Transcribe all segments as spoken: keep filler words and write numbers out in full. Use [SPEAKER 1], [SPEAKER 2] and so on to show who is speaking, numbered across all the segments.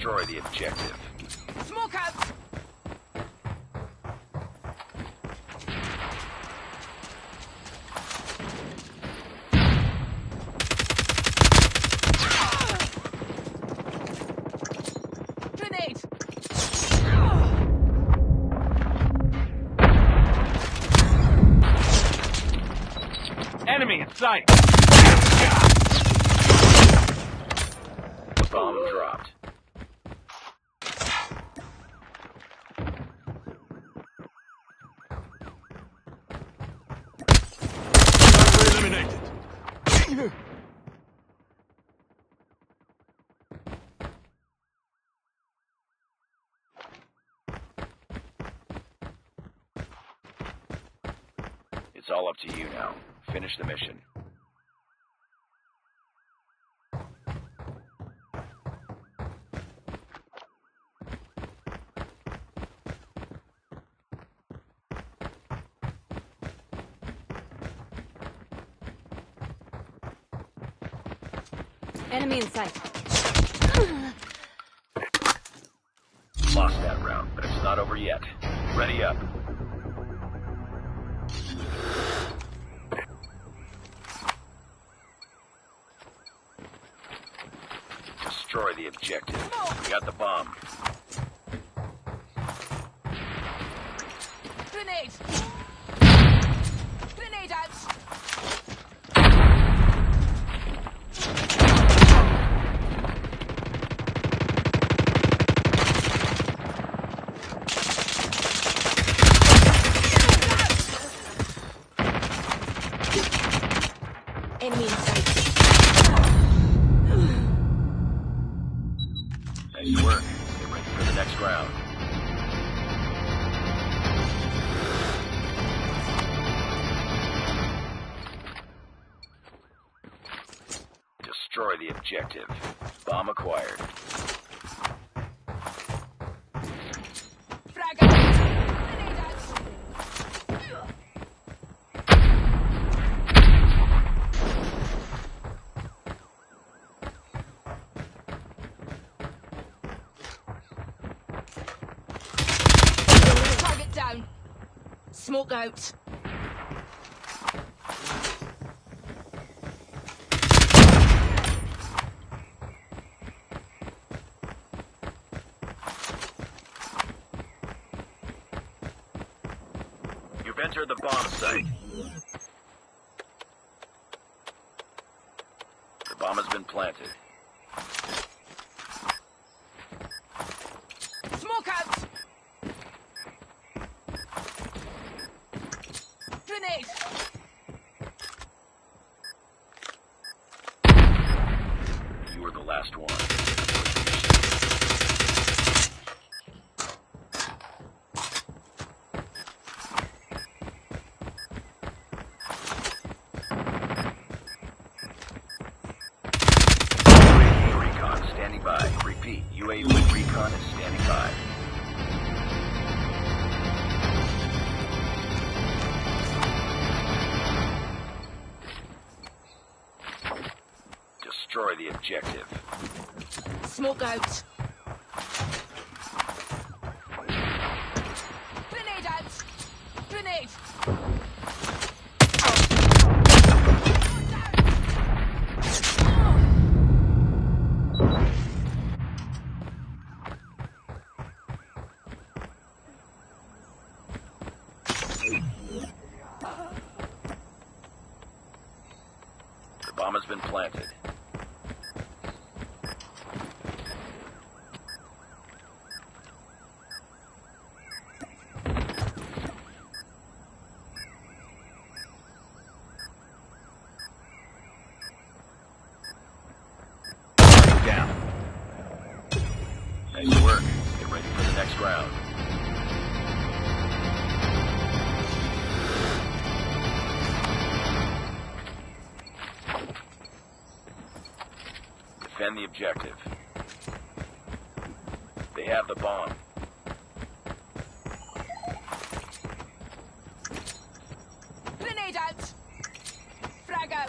[SPEAKER 1] Destroy the objective.
[SPEAKER 2] Smoke out! Grenade!
[SPEAKER 3] Enemy in sight!
[SPEAKER 1] Bomb dropped.
[SPEAKER 3] Eliminated.
[SPEAKER 1] It's all up to you now. Finish the mission.
[SPEAKER 4] Enemy in sight.
[SPEAKER 1] Lost that round, but it's not over yet. Ready up. Destroy the objective. We got the bomb.
[SPEAKER 2] Grenade! Grenade out!
[SPEAKER 4] Enemy in sight.
[SPEAKER 1] Nice work. Get ready for the next round. Destroy the objective. Bomb acquired.
[SPEAKER 2] Frag out! Grenade out! Target down. Smoke out.
[SPEAKER 1] You've entered the bomb site. The bomb has been planted.
[SPEAKER 2] Smoke out! Grenade!
[SPEAKER 1] You were the last one. Recon standing by. Repeat, U A V recon is standing by. Destroy the objective.
[SPEAKER 2] Smoke out! Grenade out! Grenade!
[SPEAKER 1] The bomb has been planted.
[SPEAKER 3] Down.
[SPEAKER 1] Nice work. Get ready for the next round. Defend the objective. They have the bomb.
[SPEAKER 2] Grenade out! Frag out!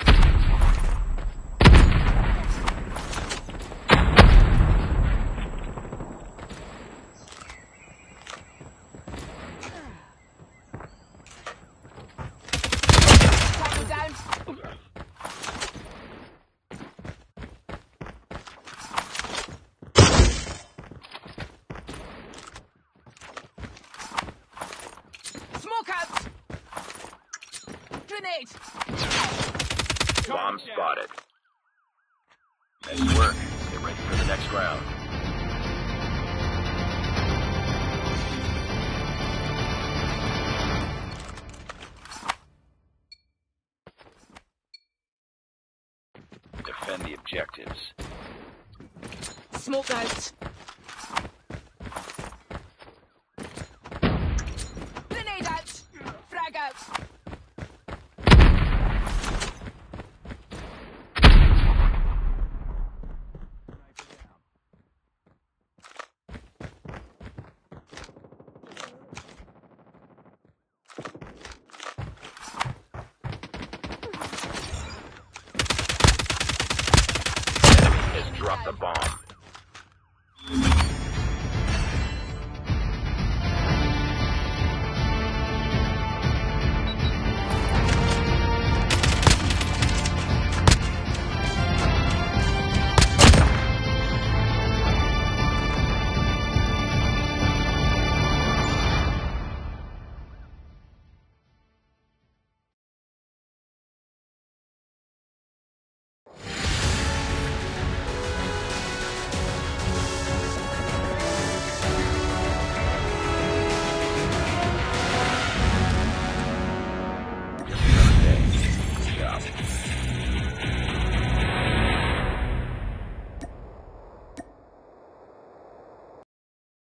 [SPEAKER 2] Grenade!
[SPEAKER 1] Bomb spotted. Nice work. Get ready for the next round. Defend the objectives.
[SPEAKER 2] Smoke out. Grenade out. Frag out.
[SPEAKER 1] Drop the bomb.